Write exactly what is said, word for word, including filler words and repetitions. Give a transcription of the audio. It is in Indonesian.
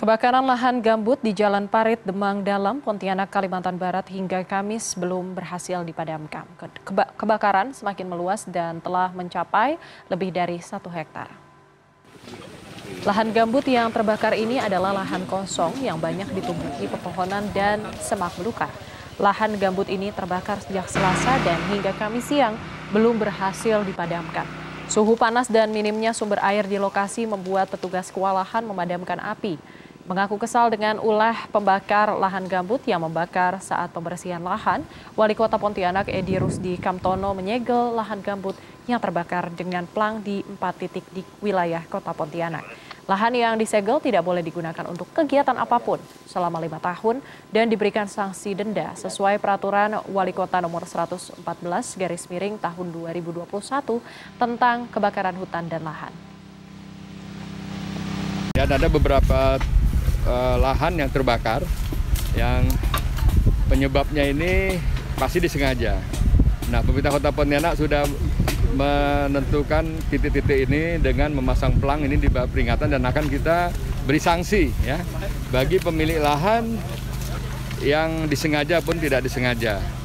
Kebakaran lahan gambut di Jalan Parit, Demang Dalam, Pontianak, Kalimantan Barat hingga Kamis belum berhasil dipadamkan. Keba- Kebakaran semakin meluas dan telah mencapai lebih dari satu hektar. Lahan gambut yang terbakar ini adalah lahan kosong yang banyak ditumbuhi pepohonan dan semak belukar. Lahan gambut ini terbakar sejak Selasa dan hingga Kamis siang belum berhasil dipadamkan. Suhu panas dan minimnya sumber air di lokasi membuat petugas kewalahan memadamkan api. Mengaku kesal dengan ulah pembakar lahan gambut yang membakar saat pembersihan lahan, Wali Kota Pontianak Edi Rusdi Kamtono menyegel lahan gambut yang terbakar dengan plang di empat titik di wilayah Kota Pontianak. Lahan yang disegel tidak boleh digunakan untuk kegiatan apapun selama lima tahun dan diberikan sanksi denda sesuai peraturan Wali Kota nomor seratus empat belas garis miring tahun dua ribu dua puluh satu tentang kebakaran hutan dan lahan. Dan ada beberapa uh, lahan yang terbakar yang penyebabnya ini pasti disengaja. Nah, pemerintah Kota Pontianak sudah menentukan titik-titik ini dengan memasang pelang ini di bawah peringatan dan akan kita beri sanksi ya bagi pemilik lahan yang disengaja pun tidak disengaja.